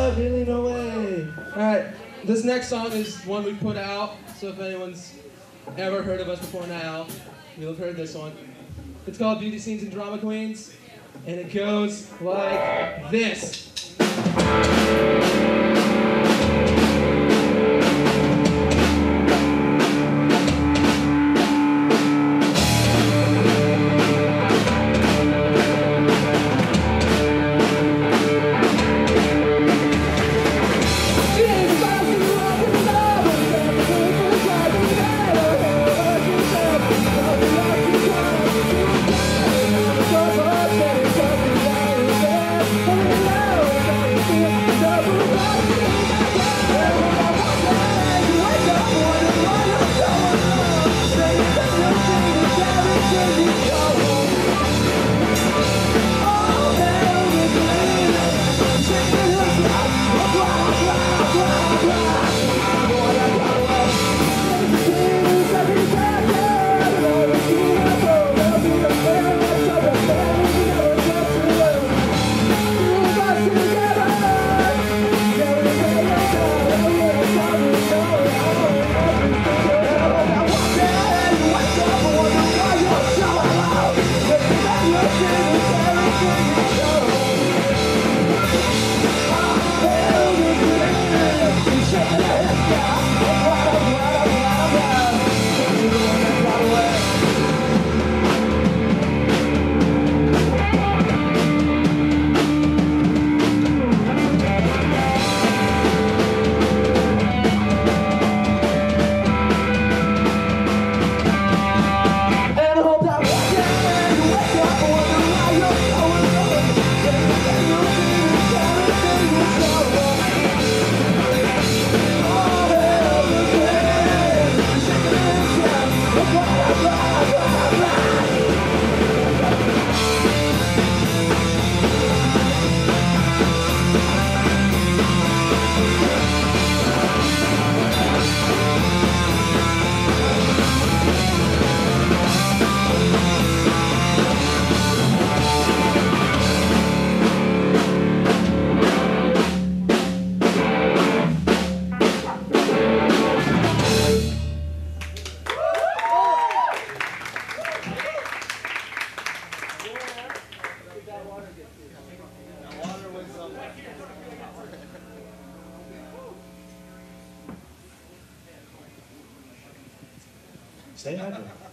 what? Really? No way. Alright, this next song is one we put out, so if anyone's ever heard of us before now, you'll have heard this one. It's called Beauty Scenes and Drama Queens, and it goes like this. Stay hydrated.